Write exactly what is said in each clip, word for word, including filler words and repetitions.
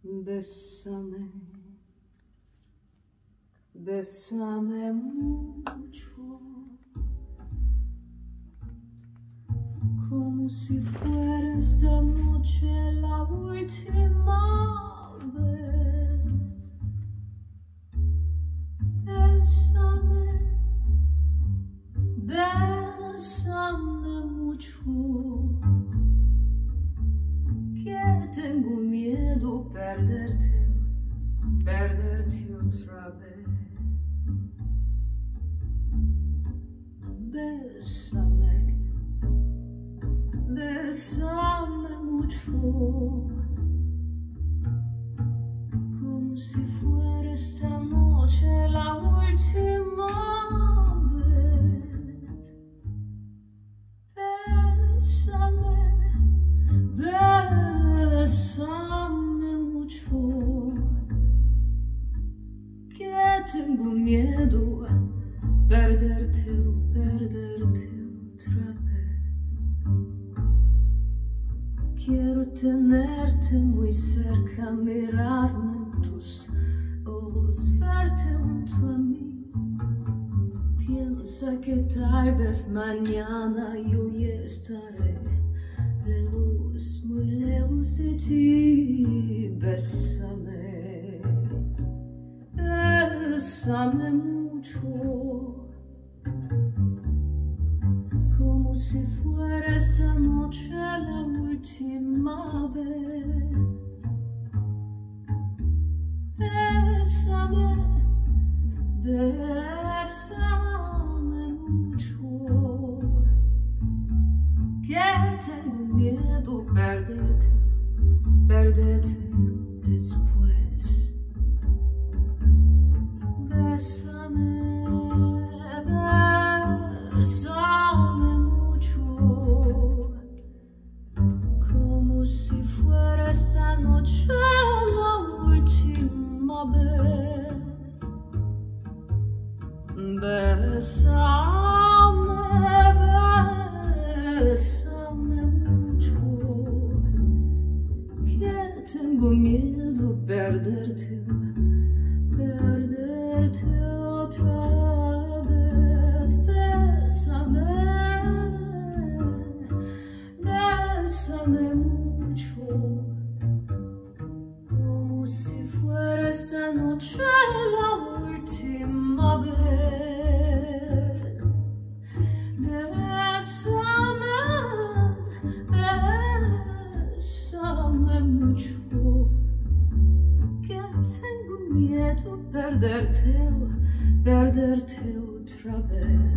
Besame, besame mucho, como si fuera esta noche la última vez. Besame, besame mucho, que tengo miedo perderte, perderte otra vez. Besame, besame mucho, como si fuera esta noche la última vez. Besame, besame mucho, que tengo miedo perderte, perderte otra vez. Quiero tenerte muy cerca, mirarme en tus ojos, verte junto a mí. Piensa que tal vez mañana yo ya estaré lejos, muy lejos de ti. Besame, besame mucho, como si fuera esta noche la última vez. Besame, besame mucho, que tengo miedo perderte, perderte después. Besame, besame mucho, como si fuera esta noche la última vez. Besame, besame mucho, que tengo miedo perderte, perderte otra vez. Besame, besame mucho, como si fuera esta noche la última vez. Besame, besame mucho, que tengo miedo perderte, perderte otra vez.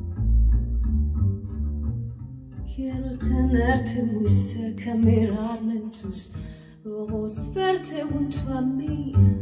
Quiero tenerte muy cerca, mirarme en tus ojos, verte junto a mí.